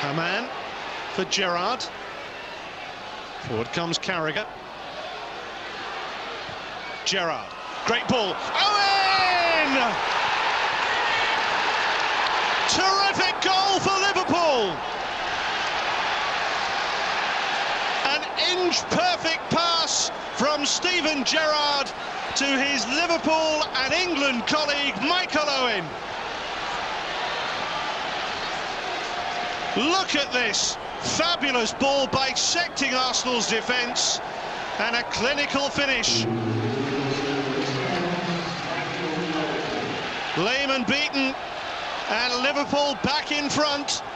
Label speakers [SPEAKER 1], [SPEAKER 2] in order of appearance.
[SPEAKER 1] A man for Gérard. Forward comes Carragher. Gérard, great ball. Owen! Terrific goal for Liverpool. An inch-perfect pass from Steven Gérard to his Liverpool and England colleague Michael Owen. Look at this fabulous ball bisecting Arsenal's defence and a clinical finish. Lehman beaten and Liverpool back in front.